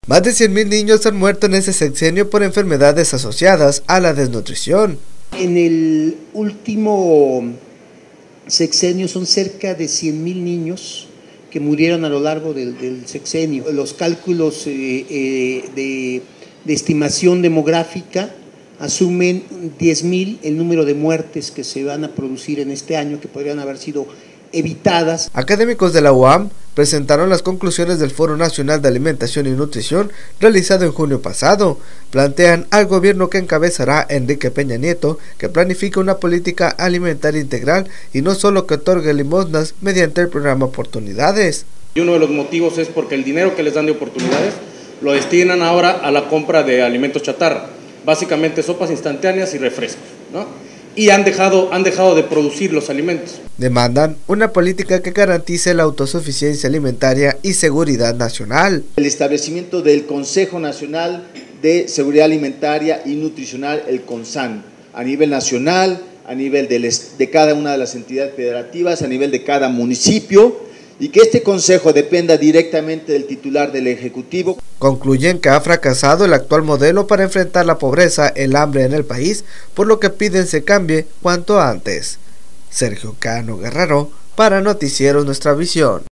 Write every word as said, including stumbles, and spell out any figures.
Más de cien mil niños han muerto en ese sexenio por enfermedades asociadas a la desnutrición. En el último sexenio son cerca de cien mil niños que murieron a lo largo del, del sexenio. Los cálculos eh, eh, de, de estimación demográfica asumen diez mil el número de muertes que se van a producir en este año, que podrían haber sido evitadas. Académicos de la U A M presentaron las conclusiones del Foro Nacional de Alimentación y Nutrición realizado en junio pasado. Plantean al gobierno que encabezará Enrique Peña Nieto que planifique una política alimentaria integral y no solo que otorgue limosnas mediante el programa Oportunidades. Y uno de los motivos es porque el dinero que les dan de oportunidades lo destinan ahora a la compra de alimentos chatarra, básicamente sopas instantáneas y refrescos, ¿no? Y han dejado, han dejado de producir los alimentos. Demandan una política que garantice la autosuficiencia alimentaria y seguridad nacional. El establecimiento del Consejo Nacional de Seguridad Alimentaria y Nutricional, el CONSAN, a nivel nacional, a nivel de, de cada una de las entidades federativas, a nivel de cada municipio, y que este consejo dependa directamente del titular del Ejecutivo. Concluyen que ha fracasado el actual modelo para enfrentar la pobreza, el hambre en el país, por lo que piden se cambie cuanto antes. Sergio Cano Guerrero, para Noticieros Nuestra Visión.